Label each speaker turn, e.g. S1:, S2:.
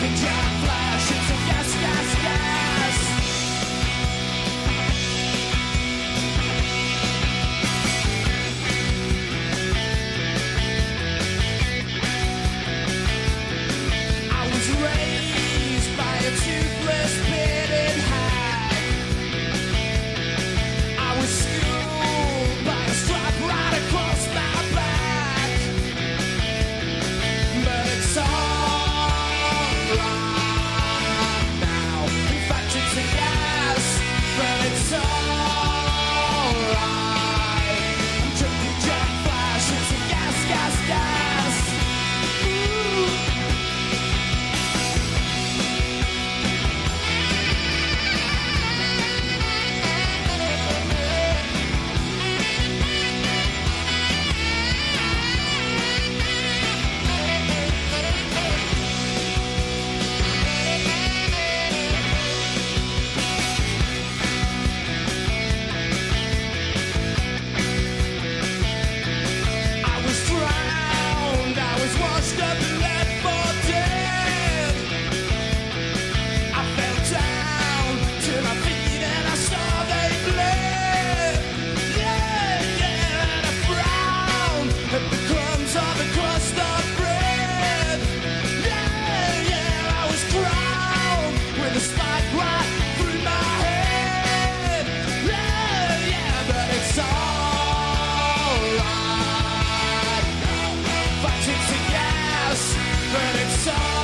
S1: jumping jack flash, it's a gas, gas, gas. I was raised by a toothless bearded hag. I was schooled by a strap right across my back. But it's alright now. In fact, it's a gas, but it's alright. I'm jumping jack flash, it's a gas, gas, gas. Ooh. I was drowned, I was washed up and left for dead. I fell down to my feet and I saw they bled. Yeah, yeah, and I frowned at the crumbs on the crust of bread. Yeah, yeah, I was drowned with a spike right through my head. Yeah, yeah, but it's alright now. But it's a gas, but it's alright.